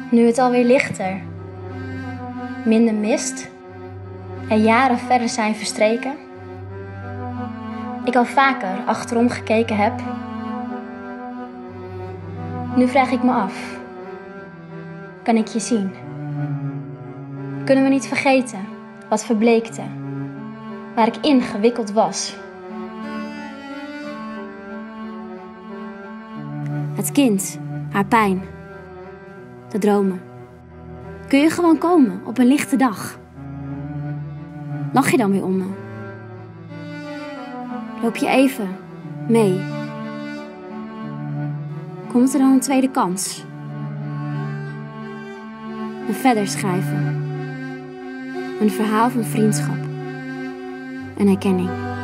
Nu het alweer lichter, minder mist en jaren verder zijn verstreken, ik al vaker achterom gekeken heb. Nu vraag ik me af, kan ik je zien? Kunnen we niet vergeten wat verbleekte, waar ik in gewikkeld was? Het kind, haar pijn, de dromen. Kun je gewoon komen op een lichte dag? Lach je dan weer om me? Loop je even mee? Komt er dan een tweede kans? En verder schrijven. Een verhaal van vriendschap en herkenning.